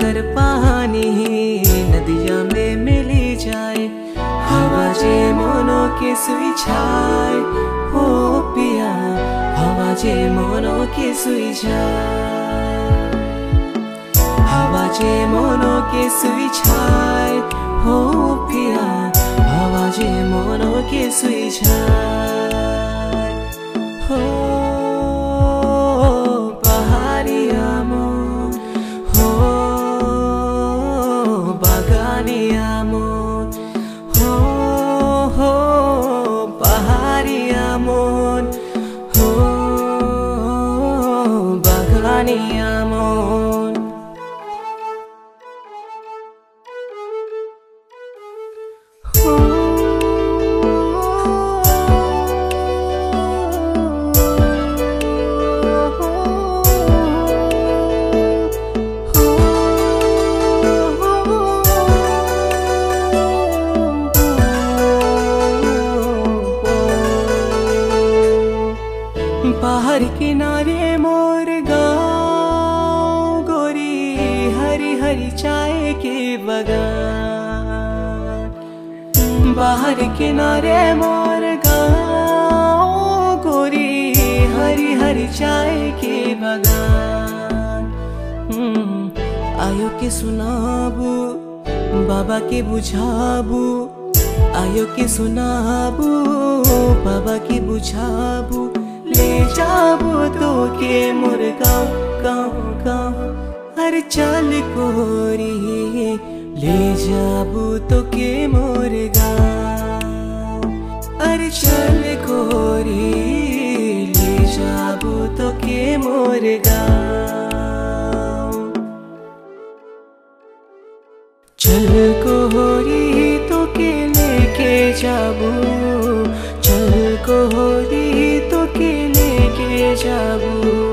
कर पानी नदिया में मिली जाए, हवा जे मोनो के सुई छाए हो पिया, हवा जे मोनो के सुई छाए, हवा जे मोनो के सुई छाए हो पिया, हवा जे मोनो के सुई छाए हो पहाड़िया मोन हो बागानिया मोन हो पहाड़िया मोन हो बागानिया मोन। पहाड़ किनारे मोर गाँव गोरी, हरी हरी चाय के बगान, बाहर किनारे मोर गाँव गोरी, हरी हरी चाय के बगान। आयो के सुनाबू बाबा के बुझाबू, आयो के सुनाबू बाबा के बुझाबू, ले जाबू तो के मोर गाँव गाँव गाँव। अरे चल कोरी ले जाबू तो के मोर गाँव, अरे चल कोरी ले जाबू तो के मोर गाँव। चल कोरी तो के लेके जाबू, चल कोरी तो के लेके जाबू।